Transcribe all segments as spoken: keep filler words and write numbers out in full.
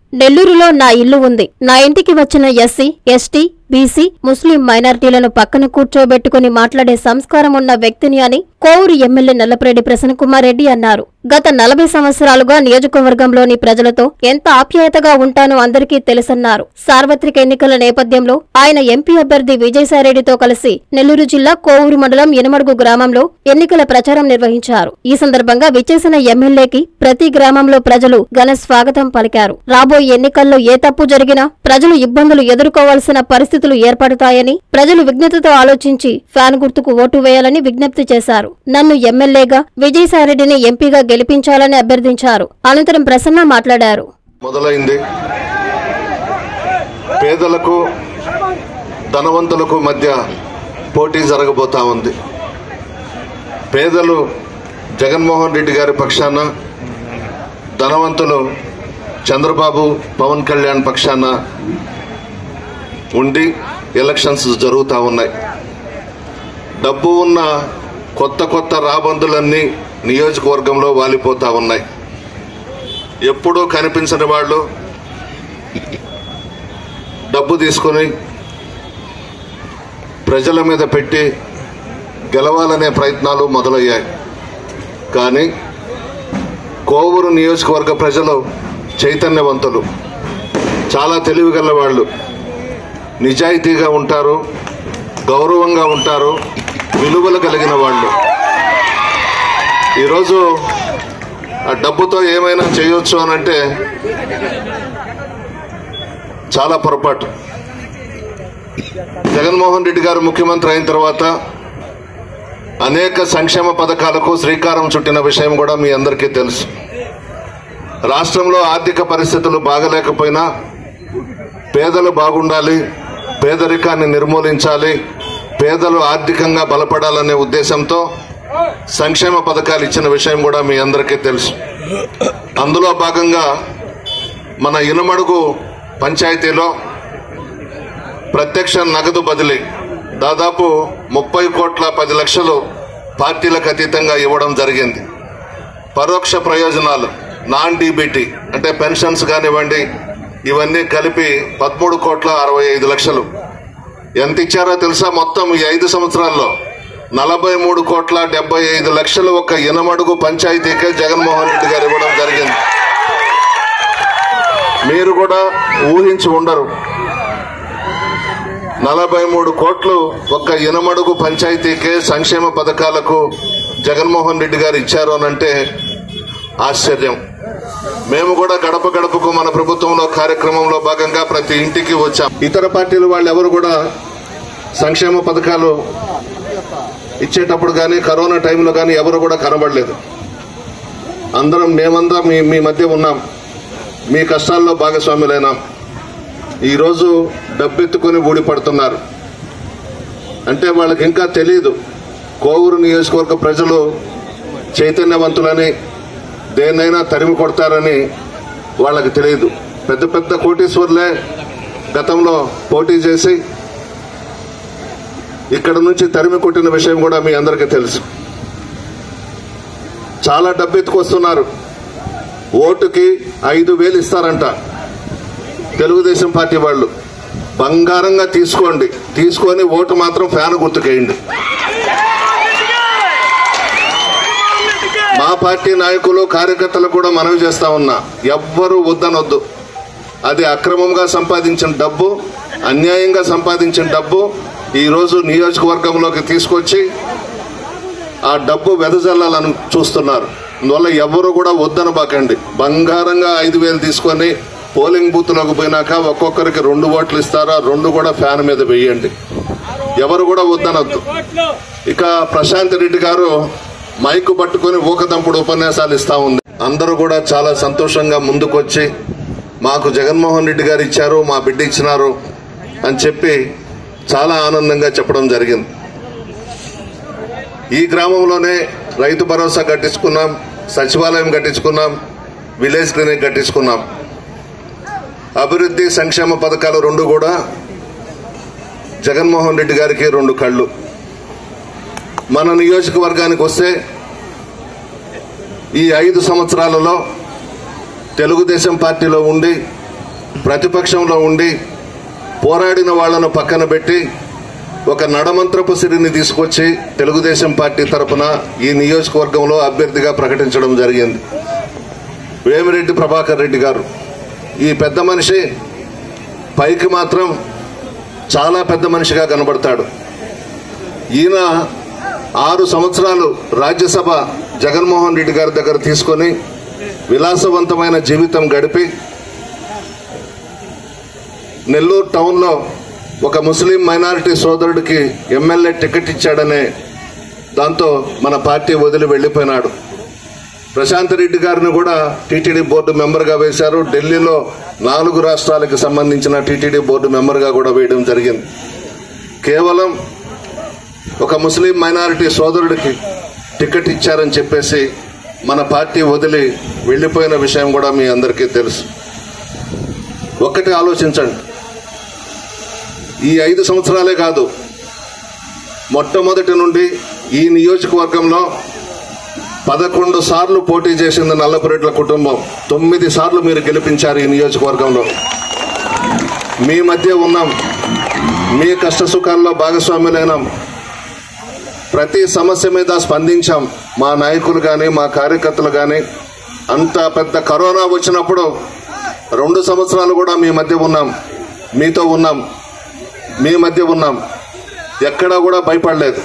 నెల్లూరులో నా ఇల్లు ఉంది. నా ఇంటికి వచ్చిన ఎస్సీ, ఎస్టీ, బీసీ, ముస్లిం మైనారిటీలను పక్కన కూర్చోబెట్టుకుని మాట్లాడే సంస్కారం ఉన్న వ్యక్తిని అని కోవూరు ఎమ్మెల్యే నల్లపరెడ్డి ప్రసన్నకుమార్ రెడ్డి అన్నారు. గత నలభై సంవత్సరాలుగా నియోజకవర్గంలోని ప్రజలతో ఎంత ఆప్యాయతగా ఉంటానో అందరికీ తెలుసన్నారు. సార్వత్రిక ఎన్నికల నేపథ్యంలో ఆయన ఎంపీ అభ్యర్థి విజయసాయిరెడ్డితో కలిసి నెల్లూరు జిల్లా కోవూరు మండలం ఎనమడుగు గ్రామంలో ఎన్నికల ప్రచారం నిర్వహించారు. ఈ సందర్భంగా విచ్చేసిన ఎమ్మెల్యేకి ప్రతి గ్రామంలో ప్రజలు ఘన స్వాగతం పలికారు. రాబోయే ఎన్నికల్లో ఏ తప్పు జరిగినా ప్రజలు ఇబ్బందులు ఎదుర్కోవాల్సిన పరిస్థితులు ఏర్పడతాయని ప్రజలు విజ్ఞతతో ఆలోచించి ఫ్యాన్ గుర్తుకు ఓటు వేయాలని విజ్ఞప్తి చేశారు. నన్ను ఎమ్మెల్యేగా విజయసాయిరెడ్డిని ఎంపీగా గెలిపించాలని అభ్యర్థించారు. అనంతరం ప్రసన్న మాట్లాడారు. మొదలైంది పేదలకు ధనవంతులకు మధ్య పోటీ జరగబోతా ఉంది. పేదలు జగన్మోహన్ రెడ్డి గారి పక్షాన, ధనవంతులు చంద్రబాబు పవన్ కళ్యాణ్ పక్షాన ఉండి ఎలక్షన్స్ జరుగుతూ ఉన్నాయి. డబ్బు ఉన్న కొత్త కొత్త రాబందులన్నీ నియోజకవర్గంలో వాలిపోతా ఉన్నాయి. ఎప్పుడూ కనిపించని వాళ్ళు డబ్బు తీసుకొని ప్రజల మీద పెట్టి గెలవాలనే ప్రయత్నాలు మొదలయ్యాయి. కానీ కోవూరు నియోజకవర్గ ప్రజలు చైతన్యవంతులు, చాలా తెలివిగల వాళ్ళు, నిజాయితీగా ఉంటారు, గౌరవంగా ఉంటారు, విలువలు కలిగిన వాళ్ళు. ఈరోజు ఆ డబ్బుతో ఏమైనా చేయొచ్చు అనంటే చాలా పొరపాటు. జగన్మోహన్ రెడ్డి గారు ముఖ్యమంత్రి అయిన తర్వాత అనేక సంక్షేమ పథకాలకు శ్రీకారం చుట్టిన విషయం కూడా మీ అందరికీ తెలుసు. రాష్ట్రంలో ఆర్థిక పరిస్థితులు బాగలేకపోయినా పేదలు బాగుండాలి, పేదరికాన్ని నిర్మూలించాలి, పేదలు ఆర్థికంగా బలపడాలనే ఉద్దేశంతో సంక్షేమ పథకాలు ఇచ్చిన విషయం కూడా మీ అందరికీ తెలుసు. అందులో భాగంగా మన ఇనమడుగు పంచాయతీలో ప్రత్యక్ష నగదు బదిలీ దాదాపు ముప్పై కోట్ల పది లక్షలు పార్టీలకు అతీతంగా ఇవ్వడం జరిగింది. పరోక్ష ప్రయోజనాలు నాన్ డీబీటీ అంటే పెన్షన్స్ కానివ్వండి, ఇవన్నీ కలిపి పదమూడు కోట్ల అరవై ఐదు లక్షలు. ఎంత ఇచ్చారో తెలుసా? మొత్తం ఈ ఐదు సంవత్సరాల్లో నలభై మూడు కోట్ల డెబ్బై ఐదు లక్షలు ఒక్క ఇనమడుగు పంచాయతీకే జగన్మోహన్ రెడ్డి గారు ఇవ్వడం జరిగింది. మీరు కూడా ఊహించి ఉండరు, నలభై మూడు కోట్లు ఒక్క ఇనమడుగు పంచాయతీకే సంక్షేమ పథకాలకు జగన్మోహన్ రెడ్డి గారు ఇచ్చారు అనంటే ఆశ్చర్యం. మేము కూడా గడప గడపకు మన ప్రభుత్వంలో కార్యక్రమంలో భాగంగా ప్రతి ఇంటికి వచ్చాం. ఇతర పార్టీలు వాళ్ళు ఎవరు కూడా సంక్షేమ పథకాలు ఇచ్చేటప్పుడు కానీ కరోనా టైంలో కానీ ఎవరు కూడా కనబడలేదు. అందరం మేమంతా మీ మీ మధ్య ఉన్నాం, మీ కష్టాల్లో భాగస్వాములైనాం. ఈరోజు డబ్బెత్తుకుని ఊడిపడుతున్నారు అంటే వాళ్ళకి ఇంకా తెలియదు కోవూరు నియోజకవర్గ ప్రజలు చైతన్యవంతులని, దేన్నైనా తరిమి కొడతారని వాళ్ళకి తెలియదు. పెద్ద పెద్ద కోటీశ్వర్లే గతంలో పోటీ చేసి ఇక్కడ నుంచి తరిమి కొట్టిన విషయం కూడా మీ అందరికీ తెలుసు. చాలా డబ్బు ఎత్తుకొస్తున్నారు. ఓటుకి ఐదు వేలు ఇస్తారంట తెలుగుదేశం పార్టీ వాళ్ళు. బంగారంగా తీసుకోండి, తీసుకొని ఓటు మాత్రం ఫ్యాన్ గుర్తుకేయండి. మా పార్టీ నాయకులు కార్యకర్తలు కూడా మనవి చేస్తా ఉన్నా, ఎవ్వరూ వద్దనొద్దు. అది అక్రమంగా సంపాదించిన డబ్బు, అన్యాయంగా సంపాదించిన డబ్బు ఈరోజు నియోజకవర్గంలోకి తీసుకొచ్చి ఆ డబ్బు వెదజల్లాలని చూస్తున్నారు. అందువల్ల ఎవరు కూడా వద్దనబాకండి. బంగారంగా ఐదు వేలు తీసుకొని పోలింగ్ బూత్ లోకి పోయినాక ఒక్కొక్కరికి రెండు ఓట్లు ఇస్తారా, రెండు కూడా ఫ్యాన్ మీద వేయండి. ఎవరు కూడా వద్దనొద్దు. ఇక ప్రశాంత్ రెడ్డి గారు మైకు పట్టుకుని ఊకదంపుడు ఉపన్యాసాలు ఇస్తా ఉంది. అందరూ కూడా చాలా సంతోషంగా ముందుకొచ్చి మాకు జగన్మోహన్ రెడ్డి గారు ఇచ్చారు, మా బిడ్డ ఇచ్చినారు అని చెప్పి చాలా ఆనందంగా చెప్పడం జరిగింది. ఈ గ్రామంలోనే రైతు భరోసా కట్టించుకున్నాం, సచివాలయం కట్టించుకున్నాం, విలేజ్ క్లినిక్ కట్టించుకున్నాం. అభివృద్ధి సంక్షేమ పథకాలు రెండు కూడా జగన్మోహన్ రెడ్డి గారికి రెండు కళ్ళు. మన నియోజకవర్గానికి వస్తే ఈ ఐదు సంవత్సరాలలో తెలుగుదేశం పార్టీలో ఉండి ప్రతిపక్షంలో ఉండి పోరాడిన వాళ్లను పక్కన పెట్టి ఒక నడమంత్రపు సిరిని తీసుకొచ్చి తెలుగుదేశం పార్టీ తరఫున ఈ నియోజకవర్గంలో అభ్యర్థిగా ప్రకటించడం జరిగింది. వేమిరెడ్డి ప్రభాకర్ రెడ్డి గారు ఈ పెద్ద మనిషి పైకి మాత్రం చాలా పెద్ద మనిషిగా కనబడతాడు. ఈయన ఆరు సంవత్సరాలు రాజ్యసభ జగన్మోహన్ రెడ్డి గారి దగ్గర తీసుకొని విలాసవంతమైన జీవితం గడిపి నెల్లూరు టౌన్లో ఒక ముస్లిం మైనారిటీ సోదరుడికి ఎమ్మెల్యే టికెట్ ఇచ్చాడనే దాంతో మన పార్టీ వదిలి వెళ్లిపోయినాడు. ప్రశాంత్ రెడ్డి గారిని కూడా టీటీడీ బోర్డు మెంబర్గా వేశారు. ఢిల్లీలో నాలుగు రాష్ట్రాలకు సంబంధించిన టీటీడీ బోర్డు మెంబర్గా కూడా వేయడం జరిగింది. కేవలం ఒక ముస్లిం మైనారిటీ సోదరుడికి టికెట్ ఇచ్చారని చెప్పేసి మన పార్టీ వదిలి వెళ్లిపోయిన విషయం కూడా మీ అందరికీ తెలుసు. ఒక్కటి ఆలోచించండి, ఈ ఐదు సంవత్సరాలే కాదు, మొట్టమొదటి నుండి ఈ నియోజకవర్గంలో పదకొండు సార్లు పోటీ చేసింది నల్లపురెడ్ల కుటుంబం. తొమ్మిది సార్లు మీరు గెలిపించారు ఈ నియోజకవర్గంలో. మీ మధ్య ఉన్నాం, మీ కష్ట సుఖాల్లో భాగస్వాములైనాం, ప్రతి సమస్య మీద స్పందించాం. మా నాయకులు కానీ మా కార్యకర్తలు కానీ అంత పెద్ద కరోనా వచ్చినప్పుడు రెండు సంవత్సరాలు కూడా మీ మధ్య ఉన్నాం, మీతో ఉన్నాం, మీ మధ్య ఉన్నాం. ఎక్కడా కూడా భయపడలేదు.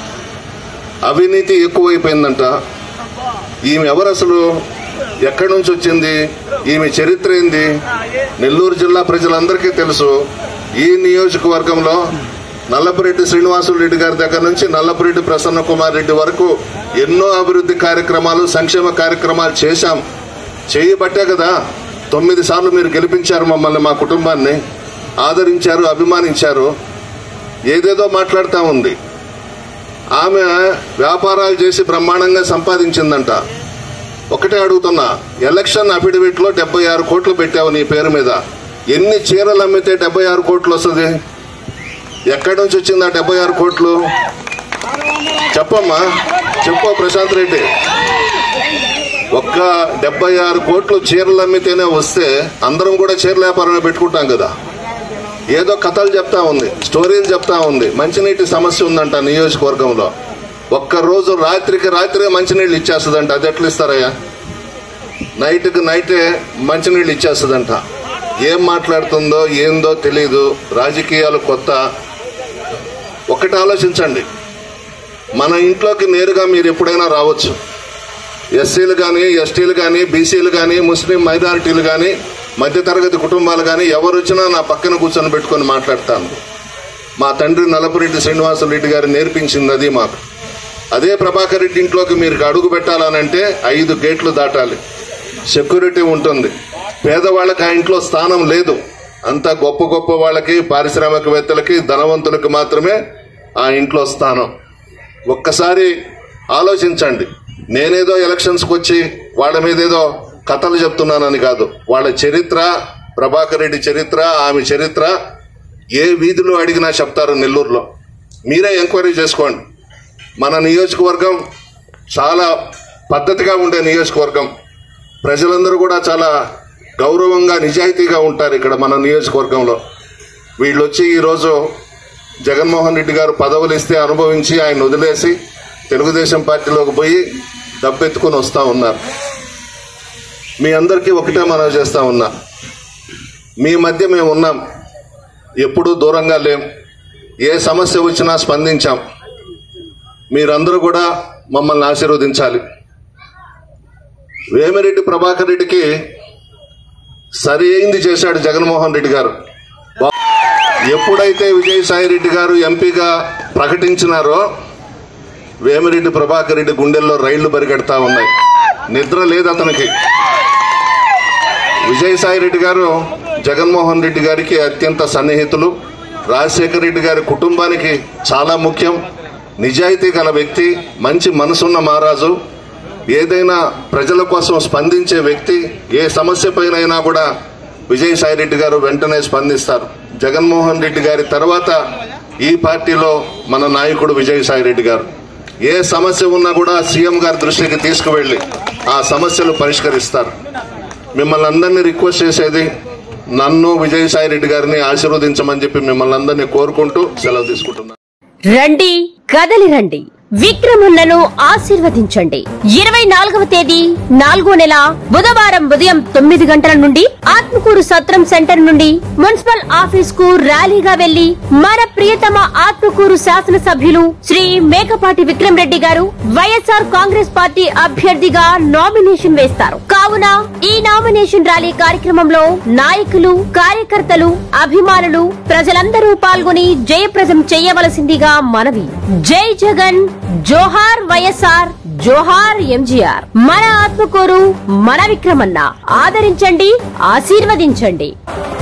అవినీతి ఎక్కువైపోయిందంట. ఈమె ఎవరు అసలు, ఎక్కడి నుంచి వచ్చింది, ఈమె చరిత్ర ఏంది నెల్లూరు జిల్లా ప్రజలందరికీ తెలుసు. ఈ నియోజకవర్గంలో నల్లపురెడ్డి శ్రీనివాసులు రెడ్డి గారి దగ్గర నుంచి నల్లపురెడ్డి ప్రసన్న కుమార్ రెడ్డి వరకు ఎన్నో అభివృద్ధి కార్యక్రమాలు, సంక్షేమ కార్యక్రమాలు చేశాం. చేయబట్టే కదా తొమ్మిది సార్లు మీరు గెలిపించారు మమ్మల్ని, మా కుటుంబాన్ని ఆదరించారు, అభిమానించారు. ఏదేదో మాట్లాడుతూ ఉంది. ఆమె వ్యాపారాలు చేసి బ్రహ్మాండంగా సంపాదించిందంట. ఒకటే అడుగుతున్నా, ఎలక్షన్ అఫిడవిట్ లో డెబ్బై ఆరు కోట్లు పెట్టావు నీ పేరు మీద. ఎన్ని చీరలు అమ్మితే డెబ్బై ఆరు కోట్లు వస్తుంది? ఎక్కడి నుంచి వచ్చిందా డెబ్బై ఆరు కోట్లు? చెప్పమ్మా, చెప్పు ప్రశాంత్ రెడ్డి. ఒక్క డెబ్బై ఆరు కోట్లు చీరలు అమ్మితేనే వస్తే అందరం కూడా చీరల వ్యాపారమే పెట్టుకుంటాం కదా. ఏదో కథలు చెప్తా ఉంది, స్టోరీలు చెప్తా ఉంది. మంచినీటి సమస్య ఉందంట నియోజకవర్గంలో. ఒక్క రోజు రాత్రికి రాత్రే మంచినీళ్ళు ఇచ్చేస్తుందంట. అది ఎట్లా ఇస్తారయ్యా? నైట్కి నైటే మంచినీళ్ళు ఇచ్చేస్తుందంట. ఏం మాట్లాడుతుందో ఏందో తెలీదు. రాజకీయాలు కొత్త. ఒకటి ఆలోచించండి, మన ఇంట్లోకి నేరుగా మీరు ఎప్పుడైనా రావచ్చు. ఎస్సీలు కానీ, ఎస్టీలు కానీ, బీసీలు కానీ, ముస్లిం మైనారిటీలు కానీ, మధ్యతరగతి కుటుంబాలు కానీ ఎవరు వచ్చినా నా పక్కన కూర్చొని పెట్టుకొని మాట్లాడతాను. మా తండ్రి నల్లపురెడ్డి శ్రీనివాసులు రెడ్డి గారు నేర్పించింది అది మాకు. అదే ప్రభాకర్ రెడ్డి ఇంట్లోకి మీరు అడుగు పెట్టాలనంటే ఐదు గేట్లు దాటాలి, సెక్యూరిటీ ఉంటుంది. పేదవాళ్ళకి ఆ ఇంట్లో స్థానం లేదు. అంతా గొప్ప గొప్ప వాళ్ళకి, పారిశ్రామికవేత్తలకి, ధనవంతులకి మాత్రమే ఆ ఇంట్లో స్థానం. ఒక్కసారి ఆలోచించండి. నేనేదో ఎలక్షన్స్కి వచ్చి వాళ్ళ మీద ఏదో కథలు చెప్తున్నానని కాదు. వాళ్ళ చరిత్ర, ప్రభాకర్ రెడ్డి చరిత్ర, ఆమె చరిత్ర ఏ వీధిలో అడిగినా చెప్తారు నెల్లూరులో. మీరే ఎంక్వైరీ చేసుకోండి. మన నియోజకవర్గం చాలా పద్ధతిగా ఉండే నియోజకవర్గం. ప్రజలందరూ కూడా చాలా గౌరవంగా, నిజాయితీగా ఉంటారు ఇక్కడ మన నియోజకవర్గంలో. వీళ్ళు వచ్చి ఈరోజు జగన్మోహన్ రెడ్డి గారు పదవులు ఇస్తే అనుభవించి ఆయన వదిలేసి తెలుగుదేశం పార్టీలోకి పోయి డబ్బెత్తుకుని వస్తూ ఉన్నారు. మీ అందరికీ ఒకటే మనవి చేస్తా ఉన్నా, మీ మధ్య మేము ఉన్నాం, ఎప్పుడూ దూరంగా లేం. ఏ సమస్య వచ్చినా స్పందించాం. మీరందరూ కూడా మమ్మల్ని ఆశీర్వదించాలి. వేమిరెడ్డి ప్రభాకర్ రెడ్డికి సరి అయింది చేశాడు జగన్మోహన్ రెడ్డి గారు. ఎప్పుడైతే విజయసాయి రెడ్డి గారు ఎంపీగా ప్రకటించినారో వేమిరెడ్డి ప్రభాకర్ రెడ్డి గుండెల్లో రైళ్లు పరిగెడతా ఉన్నాయి. నిద్ర లేదు అతనికి. విజయసాయి రెడ్డి గారు జగన్మోహన్ రెడ్డి గారికి అత్యంత సన్నిహితులు. రాజశేఖర రెడ్డి గారి కుటుంబానికి చాలా ముఖ్యం. నిజాయితీ గల వ్యక్తి, మంచి మనసున్న మహారాజు, ఏదైనా ప్రజల కోసం స్పందించే వ్యక్తి. ఏ సమస్య పైనైనా కూడా విజయసాయి రెడ్డి గారు వెంటనే స్పందిస్తారు. జగన్మోహన్ రెడ్డి గారి తర్వాత ఈ పార్టీలో మన నాయకుడు విజయసాయి రెడ్డి గారు. ఏ సమస్య ఉన్నా కూడా సీఎం గారి దృష్టికి తీసుకువెళ్లి ఆ సమస్యలు పరిష్కరిస్తారు. మిమ్మల్ని అందరినీ రిక్వెస్ట్ చేసేది, నన్ను విజయసాయి రెడ్డి గారిని ఆశీర్వదించమని చెప్పి మిమ్మల్ని అందరినీ కోరుకుంటూ సెలవు తీసుకుంటున్నాను. రండి, కదలి రండి, విక్రములను ఆశీర్వదించండి. ఇరవై నాలుగవ తేదీ నాలుగో నెల బుధవారం ఉదయం తొమ్మిది గంటల నుండి ఆత్మకూరు సత్రం సెంటర్ నుండి మున్సిపల్ ఆఫీస్ కు ర్యాలీగా వెళ్లి మన ప్రియతమ ఆత్మకూరు శాసనసభ్యులు శ్రీ మేకపాటి విక్రమ్ రెడ్డి గారు వైఎస్ఆర్ కాంగ్రెస్ పార్టీ అభ్యర్థిగా నామినేషన్ వేస్తారు. కావున ఈ నామినేషన్ ర్యాలీ కార్యక్రమంలో నాయకులు, కార్యకర్తలు, అభిమానులు, ప్రజలందరూ పాల్గొని జయప్రదం చేయవలసిందిగా మనవి. జై జగన్, జోహార్ వైఎస్ఆర్, జోహార్ ఎంజీఆర్. మన ఆత్మకూరు, మన విక్రమన్న. ఆదరించండి, ఆశీర్వదించండి.